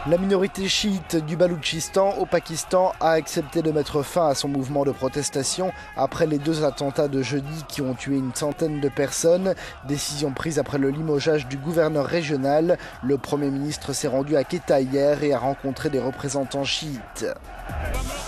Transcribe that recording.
La minorité chiite du Baloutchistan au Pakistan a accepté de mettre fin à son mouvement de protestation après les 2 attentats de jeudi qui ont tué une centaine de personnes. Décision prise après le limogeage du gouverneur régional. Le Premier ministre s'est rendu à Quetta hier et a rencontré des représentants chiites.